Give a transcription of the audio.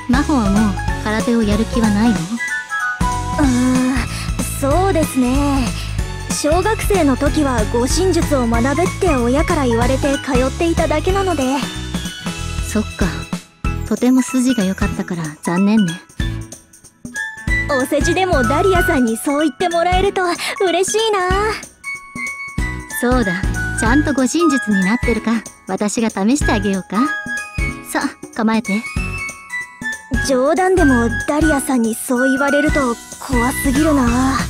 真帆はもう空手をやる気はないの？ そうですね。小学生の時は護身術を学べって親から言われて通っていただけなので。 そっか。とても筋が良かったから残念ね。 お世辞でもダリアさんにそう言ってもらえると嬉しいな。 そうだ、ちゃんと護身術になってるか私が試してあげようか。さあ構えて。 冗談でもダリアさんにそう言われると怖すぎるな。